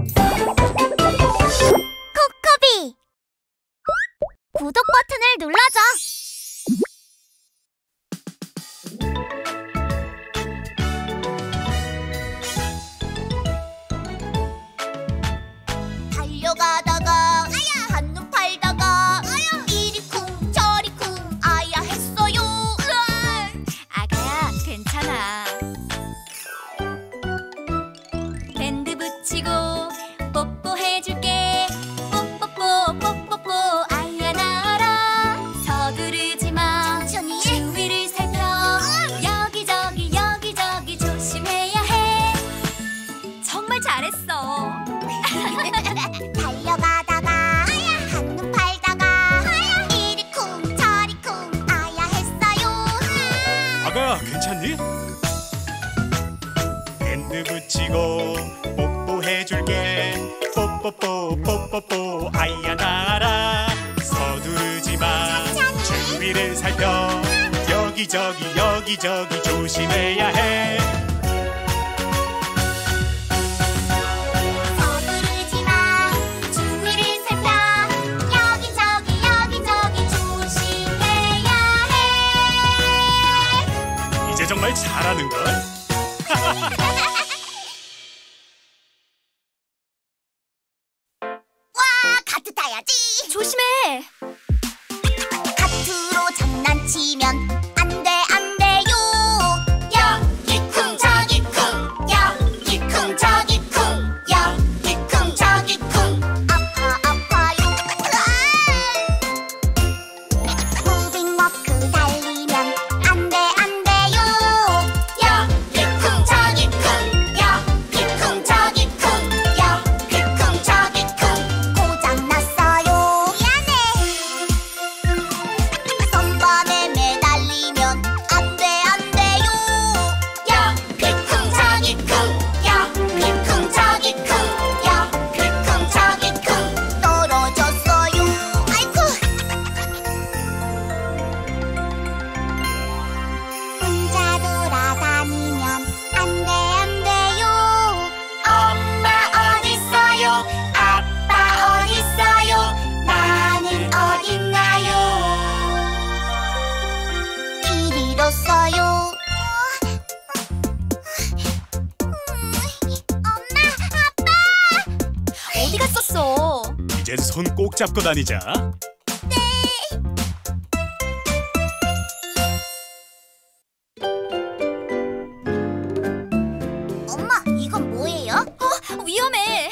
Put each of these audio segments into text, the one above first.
코코비! 구독 버튼을 눌러줘! 달려가다가 한눈 팔다가 이리 쿵 저리 쿵 아야 했어요. 아가야, 괜찮아. 밴드 붙이고 뽀뽀해줄게. 뽀뽀뽀 뽀뽀뽀 아야 나와라. 서두르지 마. 천천히. 주위를 살펴. 여기저기 여기저기 조심해야 해. 정말 잘했어. 달려가다가 한눈 팔다가 이리 쿵 저리 쿵 아야 했어요. 아가야, 괜찮니? 밴드 붙이고 뽀뽀해줄게. 뽀뽀뽀 뽀뽀뽀 아야 나와라. 서두르지 마. 주위를 살펴. 여기저기 여기저기 조심해야 해. 서두르지 마. 주위를 살펴. 여기저기 여기저기 조심해야 해. 이제 정말 잘하는걸? 와, 카트 타야지. 조심해. 카트로 장난치면 안 돼, 안 돼요. 여기 쿵 저기 쿵 여기 쿵 저기 쿵 여기 쿵 저기 쿵 아파 아파요. 무빙 워크 달리면 안 돼, 안 돼요. 여기 쿵 저기 쿵 여기 쿵 저기 쿵 여기 쿵 저기 쿵 고장 났어요. 미안해. 선반에 매달리면 안 돼, 안 돼요. 여기 쿵 저기 쿵 여기 쿵 저기 쿵 여기 쿵 저기 쿵 떨어졌어요. 아이고. 혼자 돌아다니면 안 돼, 안 돼요. 엄마 어딨어요? 아빠 어딨어요? 나는 어딨나요? 길 잃었어요. 엄마, 아빠! 어디 갔었어? 이젠 손 꼭 잡고 다니자. 엄마, 이건 뭐예요? 위험해.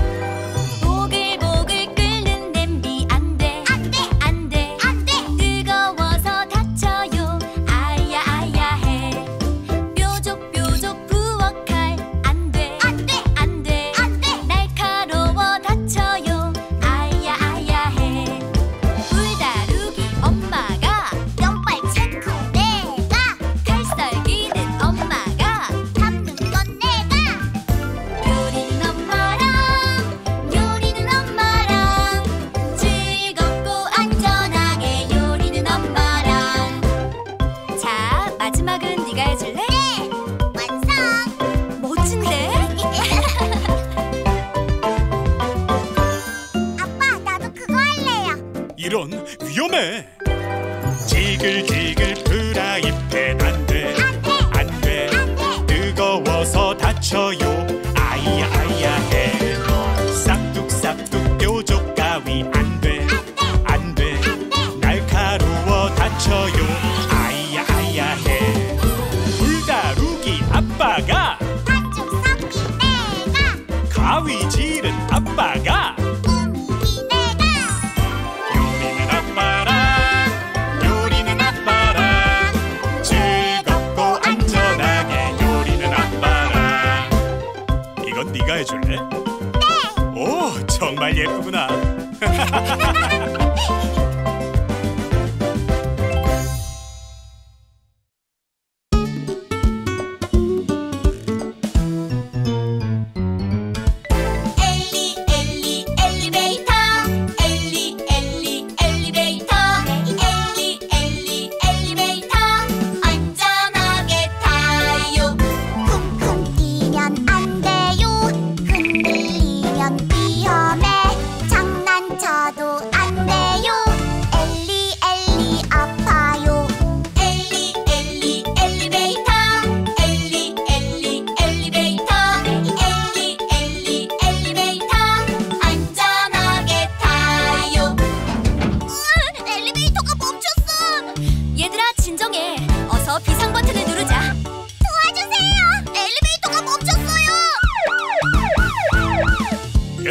보글보글 끓는 냄비 안 돼. 안 돼, 안 돼. 안 돼. 뜨거워서 다쳐요. 아야 아야 해. 뾰족뾰족 부엌칼 안 돼. 안 돼, 안 돼. 안 돼. 날카로워 다쳐요. 아야 아야 해. 불 다루기 엄마가. 면발 체크 내가 칼썰기는 엄마가. 잡는 건 내가. 요리는 엄마랑 즐겁고 안전하게 요리는 엄마랑. 자, 마지막은 네가 해줄래? 네, 완성. 멋진데? 아빠, 나도 그거 할래요. 이런, 위험해. 지글지글 프라이팬 안 돼. 안 돼, 안 돼. 안 돼. 뜨거워서 다쳐요. 아이야 아이야 해. 싹둑싹둑 뾰족 가위 안 돼. 안 돼. 날카로워 다쳐요. 아이야 아이야 해. 불다루기 아빠가. 반죽 섞기 내가. 가위질은 아빠가. 꾸미기 내가. 요리는 아빠랑. 요리는 아빠랑. 즐겁고 안전하게 요리는 아빠랑. 이건 네가 해줄래? 네. 오, 정말 예쁘구나. 엘리 엘리 엘리베이터. 엘리 엘리 엘리베이터. 엘리 엘리 엘리베이터. 안전하게 타요. 쿵쿵 뛰면 안 돼요. 흔들리면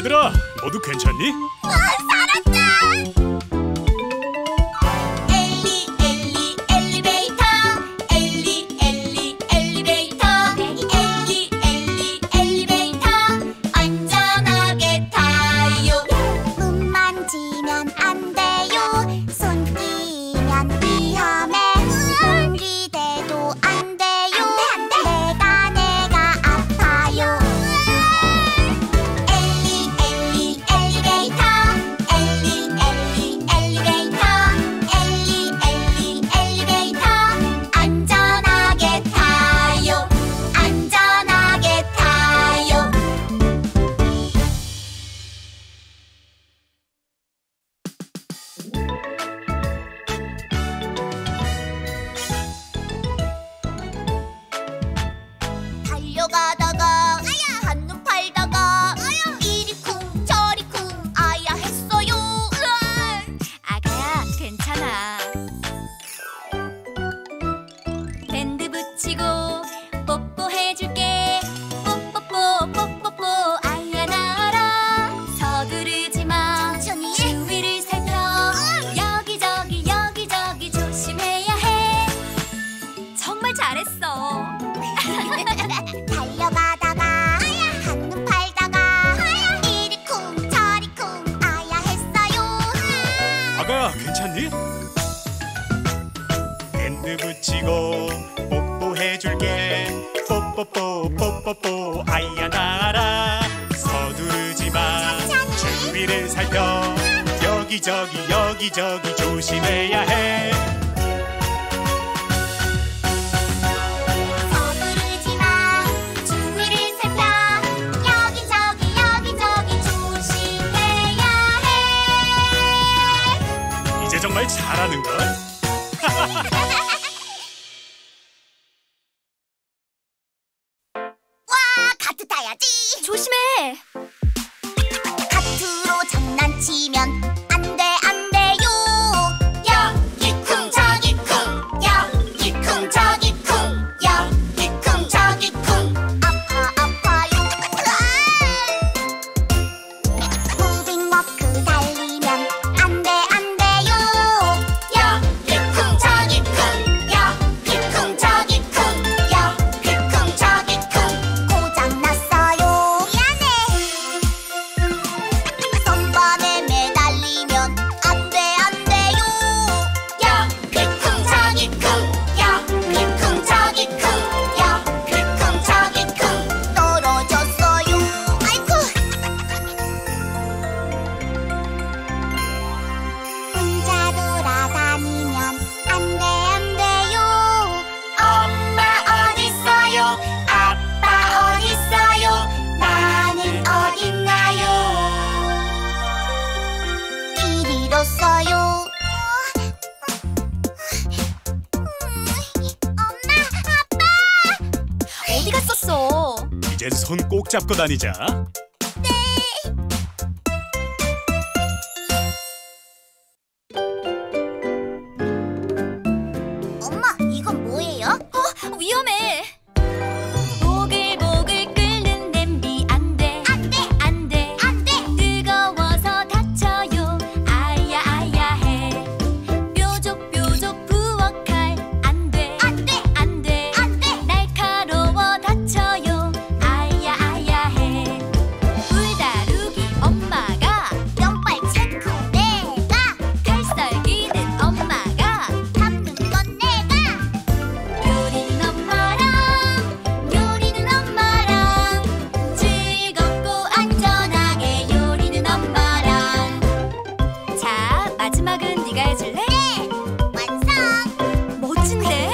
얘들아, 모두 괜찮니? 살았다! 엘리 엘리 엘리베이터 엘리 엘리 엘리베이터 엘리 엘리 엘리베이터 안전하게 타요. 문 만지면 안 돼요. 손 끼면 위험해. 공기대도 안 돼요. 내가 아파요. 엘리 엘리 엘리베이터 엘리 엘리 엘리베이터 엘리 엘리 엘리베이터 안전하게 타요. 안전하게 타요. 달려가다가 한눈 팔다가 이리 쿵 저리 쿵 아야 했어요. 아가야, 괜찮아. 밴드 붙이고 뽀뽀해줄게. 뽀뽀뽀 뽀뽀뽀 아야 나와라. 서두르지 마. 천천히. 주위를 살펴. 여기저기 여기저기 조심해야 해. 정말 잘했어. 달려가다가 한눈 팔다가 이리 쿵 저리 쿵 아야 했어요. 아가야, 괜찮니? 밴드 붙이고 뽀뽀해줄게. 뽀뽀뽀 뽀뽀뽀 아이야 나라. 서두르지 마. 주위를 살펴. 여기저기 여기저기 조심해야 해. 서두르지 마. 주위를 살펴. 여기저기 여기저기 조심해야 해. 이제 정말 잘하는걸? 와, 카트 타야지. 조심해. 카트로 장난치면 안 돼요. 여기 쿵 저기 쿵 여기 쿵 저기 쿵 여기 쿵 저기 쿵 아파요. 무빙 워크 달리면 안 돼요. 여기 쿵 저기 쿵 여기 쿵 저기 쿵 여기 쿵 저기 쿵 고장 났어요. 미안해. 선반에 매달리면 안 돼요. 여기 쿵 저기 쿵 여기 쿵 저기 쿵 여기 쿵 저기 쿵 떨어졌어요. 아이고. 혼자 돌아다니면 안 돼요. 엄마 어딨어요? 아빠 어딨어요? 나는 어딨나요? 길 잃었어요. 엄마, 아빠! 어디 갔었어? 이젠 손 꼭 잡고 다니자. 엄마, 이건 뭐예요? 위험해. 보글보글 끓는 냄비 안 돼. 안 돼. 안 돼. 안 돼. 뜨거워서 다쳐요. 아야 아야 해. 뾰족뾰족 부엌칼 안 돼. 안 돼. 안 돼. 안 돼. 날카로워 다쳐요. 아야 아야 해. 불 다루기 엄마가. 면발 체크 내가 칼썰기는 엄마가. 담는 건 내가 요리는 엄마랑. 요리는 엄마랑. 즐겁고 안전하게 요리는 엄마랑. 자, 마지막은 네가 해줄래? 네 완성. 멋진데?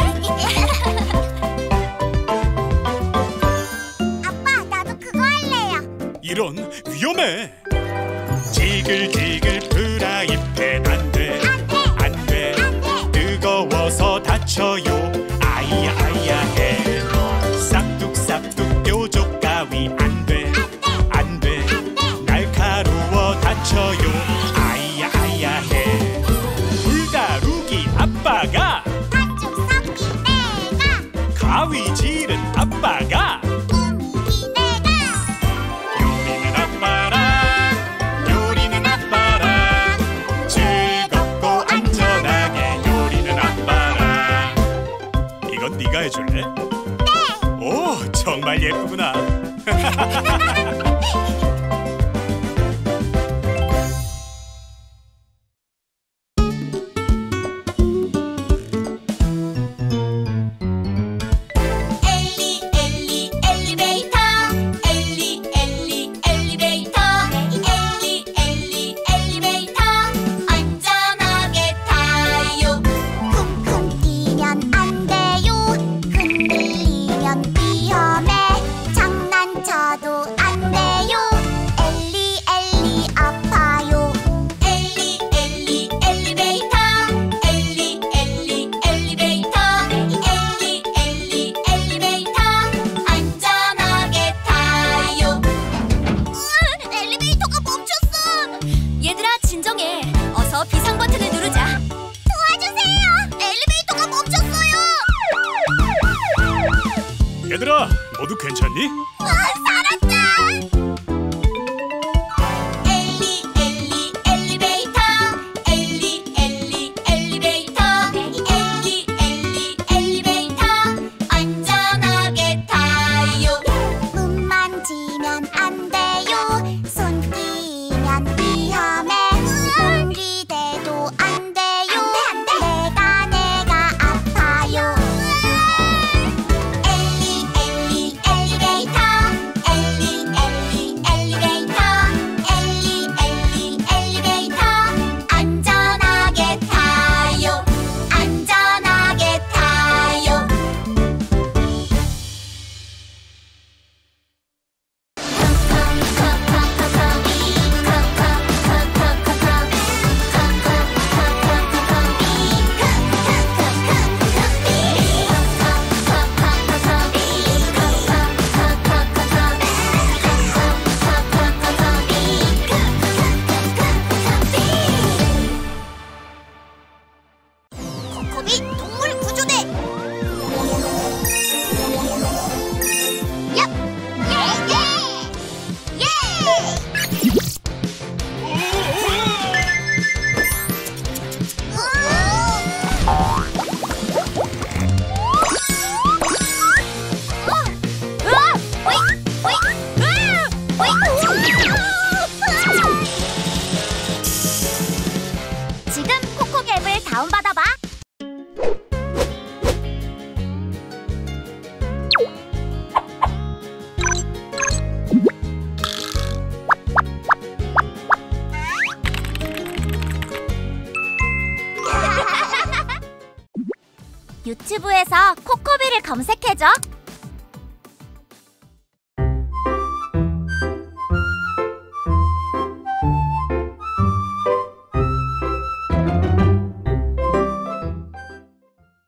아빠 나도 그거 할래요. 이런, 위험해. 지글지글 프라이팬 안 돼. 안 돼. 안 돼. 안 돼. 뜨거워서 다쳐요. 아이야 아이야 해. 싹둑싹둑 뾰족 가위 안 돼. 안 돼. 날카로워 다쳐요. 아이야 아이야 해. 불 다루기 아빠가. 반죽 섞기 내가 가위질은 아빠가. 꾸미기 내가 요리는 아빠랑. 해줄래? 네. 오, 정말 예쁘구나. 엘리 엘리 엘리베이터 엘리 엘리 엘리베이터 엘리 엘리 엘리베이터 안전하게 타요. 쿵쿵 뛰면 안 돼요. 흔들리면 위험해. 장난쳐도 안 돼요. 엘리 엘리 아파요. 엘리 엘리 엘리베이터 엘리 엘리 엘리베이터 엘리 엘리 엘리베이터 안전하게 타요. 엘리베이터가 멈췄어. 얘들아 진정해. 어서 비상 버튼을 누르자. 도와주세요. 엘리베이터가 멈췄어요. 얘들아, 모두 괜찮니? 살았다. 엘리 엘리 엘리베이터 엘리 엘리 엘리베이터 엘리 엘리 엘리베이터 안전하게 타요. 문 만지면 안 돼요. 손 띄면 위험해. 몸 기대도 안 돼요. 내가 아파요. 엘리 엘리 엘리베이터 엘리 엘리 엘리베이터 엘리 엘리 엘리베이터 안전하게 타요. 안전하게 타요. 코코비 동물 구조대. 얍! 예! 지금 코코 앱을 다운받아봐. 유튜브에서 코코비를 검색해줘.